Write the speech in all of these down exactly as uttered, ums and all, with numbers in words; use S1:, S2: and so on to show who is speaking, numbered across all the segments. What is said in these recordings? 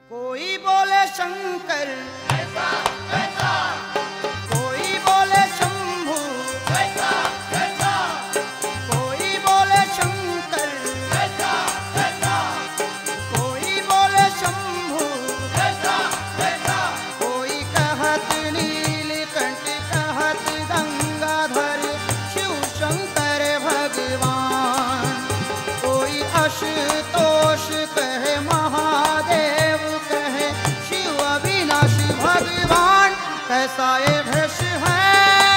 S1: कोई बोले शंकर
S2: ऐसा ऐसा,
S1: कोई बोले शंभू
S2: ऐसा ऐसा,
S1: कोई बोले शंकर
S2: ऐसा ऐसा,
S1: कोई बोले शंभू
S2: ऐसा ऐसा,
S1: कोई कहत नीलकंठ कहत गंगाधर शिव शंकर भगवान। कोई आशुतोष कहे महादेव कहे शिव अविनाशी भगवान। कैसा ये भेष है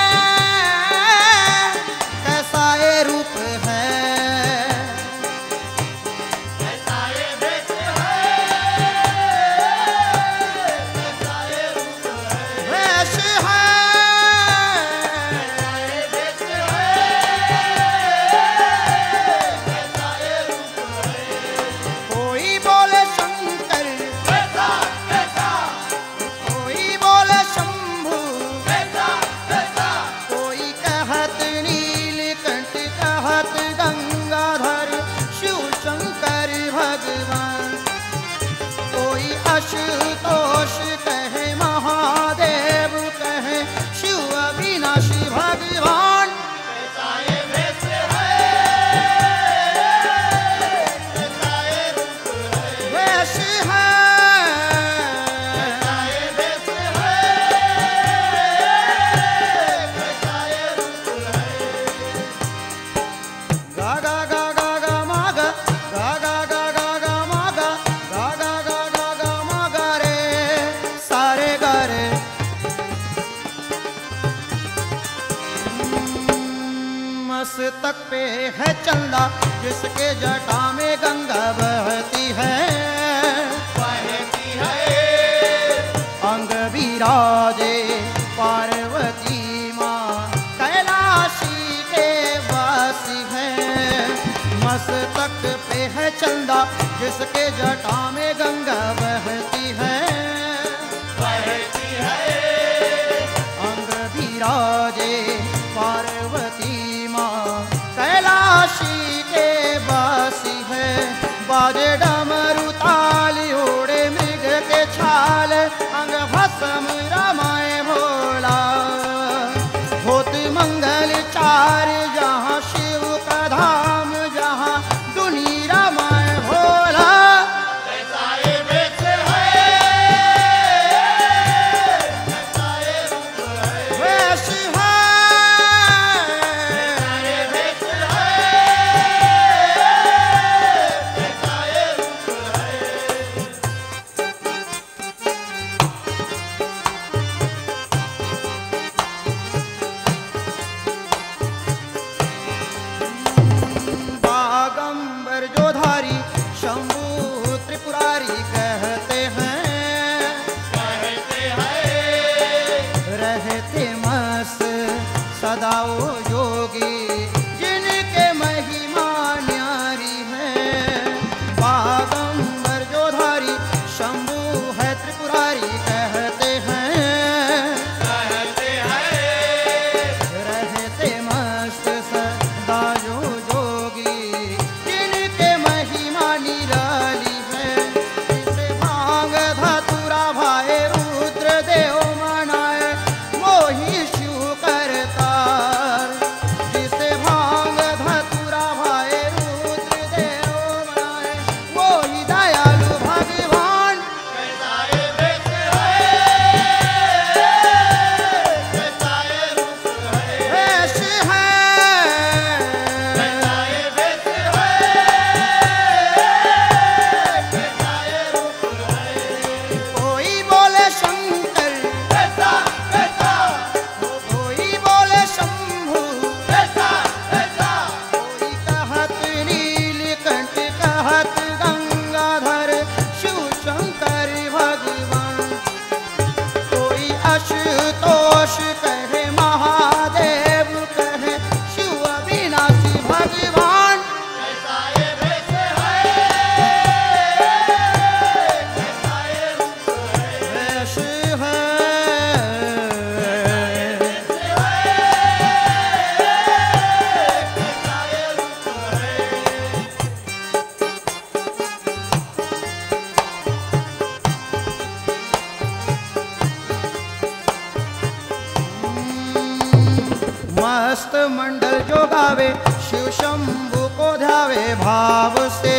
S1: कैसा ये रूप है
S2: ऐसा ये भेष है, ऐसा ये रूप है,
S1: भेष है
S2: ऐसा ये भेष है, ऐसा ये रूप है।
S1: कोई बोले शंकर
S2: ऐसा ऐसा,
S1: कोई बोले शंभू
S2: ऐसा ऐसा,
S1: कोई कहत नीलकंठ कहत गंगाधर शिव शंकर भगवान। कोई आशुतोष कहे महादेव कहे शिव अविनाशी भगवान।
S2: ऐसा ये भेष है, ऐसा ये रूप है,
S1: वेश है
S2: ऐसा ये भेष है, ऐसा ये रूप है।
S1: गा गा गा गा गा मा गा गा गा गा गा गा मा गा गा गा गा गा गा मा गा रे सारे गा रे। मस्तक पे है चंदा जिसके जटा में गंगा बहती है।
S2: बहती है,
S1: अंग विराजे पार्वती माँ कैलाशी के वासी है। मस्तक पे है चंदा जिसके जटा में गंगा बहती है।
S2: बहती है,
S1: अंग विराजे पार्वती माँ कैलाशी के वासी है। बाजे डमरू ताली ओढ़े मृग के छाल अंग भस्म रमाए भोला। होत मंगल चार जहाँ शिव का धाम जहाँ दुनी रमाए भोला।
S2: ऐसा ये भेष है, ऐसा ये रूप है,
S1: वेश है
S2: ऐसा ये भेष है, ऐसा ये रूप
S1: शंभु को ध्यावे भाव से,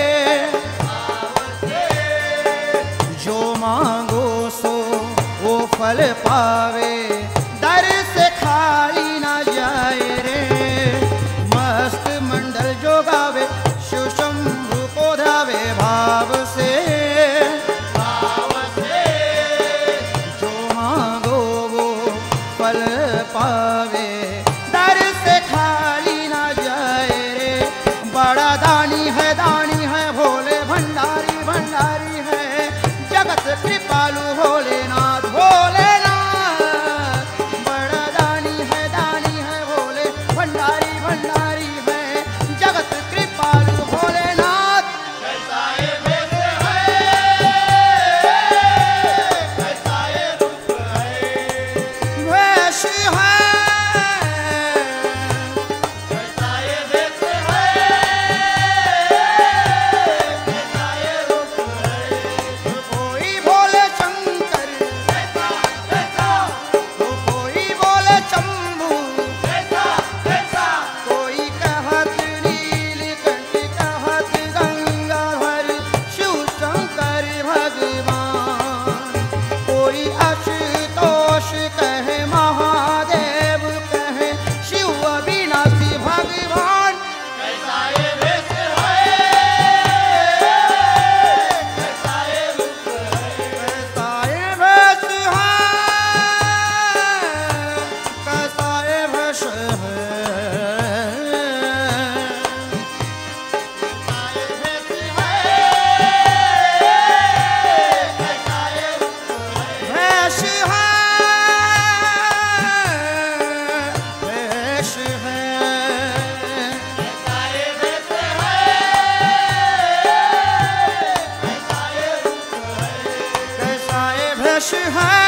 S1: जो मांगो सो वो फल पावे, दर से खाली ना जाए रे। मस्त मंडल जो गावे शिव शंभु को ध्यावे भाव से,
S2: भाव से
S1: जो मांगो वो फल पावे, दर से खाली ना जाए रे। बड़ा दानी है दानी है भोले भंडारी भंडारी है, जगत कृपालु भोलेनाथ भोलेनाथ। बड़ा दानी है दानी है भोले भंडारी भंडारी है, जगत कृपालु भोलेनाथ।
S2: कैसा ये भेष है, कैसा ये रूप है,
S1: वेश है,
S2: कैसा ये भेष है, कैसा ये रूप है,
S1: कोई बोले शंकर
S2: कैसा कैसा
S1: तो कोई बोले शंभु,
S2: कैसा कैसा
S1: कोई कहत नीलकंठ कहत गंगाधर शिव शंकर भगवान। कोई आशुतोष कहे महादेव कहे शिव अविनाशी भगवान।
S2: कैसा ये भेष है, कैसा ये रूप है,
S1: कैसा ये भेष है, कैसा ये भेष है। भेष है, भेष है, कैसा ये भेष है।